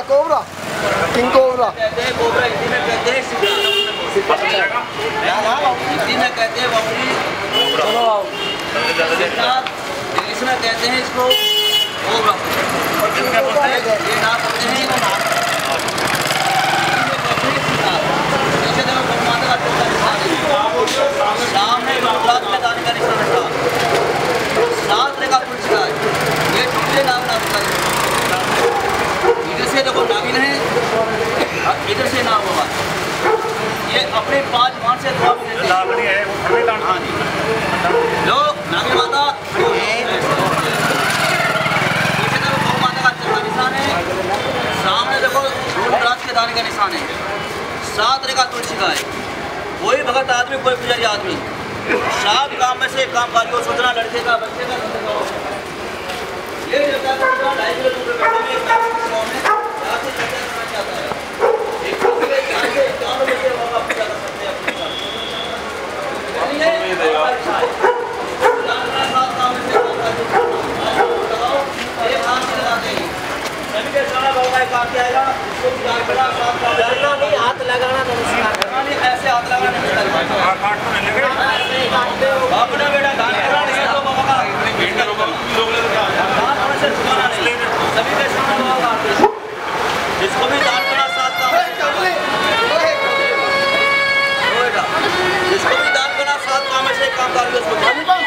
Cobra, king cobra कहते हैं, cobra Hindi में कहते हैं, हिंदी में कहते हैं बकरी, इंग्लिश में कहते हैं इसको कोबरा। ये नाम होते हैं सामने गुजरात में दाने का निशान था, 7 तरह का कुछ है। ये छोटे नाम का इधर से देखो नागिन है, इधर से नाम होगा। ये अपने 5 मान से दुआ देते हैं। हाँ जी, लो नागिन माता, पीछे देखो गौ माता का चक्का निशान है, सामने देखो गुजरात के दाने का निशान है। 7 तरह का तुलसी का है। कोई भगत आदमी, कोई पुजारी आदमी 7 काम में से एक काम कार्य सोचना, लड़के का, बच्चे का, ये जगह का 2.5 किलो दूर में गाँव में यहाँ से खर्चा करना चाहता है। एक पूजा कर सकते हैं हाथ लगाना नहीं, ऐसे हाथ लगाना नहीं, अपना बेटा दान करना नहीं है तो बाबा का दान होने से छुपाना नहीं, सभी के सामने होगा। जिसको भी दान करना 7 काम में, जिसको भी दान करना 7 काम में से एक काम कर लो।